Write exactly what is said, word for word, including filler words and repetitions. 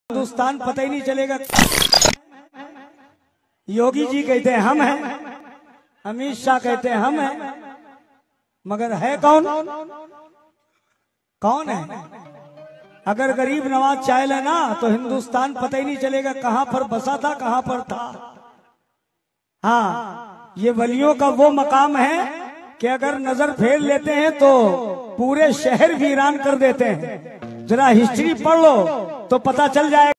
हिंदुस्तान पता ही नहीं चलेगा। योगी जी कहते हैं हम हैं, अमित शाह कहते हैं हम हैं, मगर है कौन? कौन है? अगर गरीब नवाज चाह लेना तो हिंदुस्तान पता ही नहीं चलेगा कहां पर बसा था, कहां पर था। हाँ, ये वलियों का वो मकाम है कि अगर नजर फेर लेते हैं तो पूरे शहर वीरान कर देते हैं। जरा हिस्ट्री पढ़ लो तो पता चल जाएगा।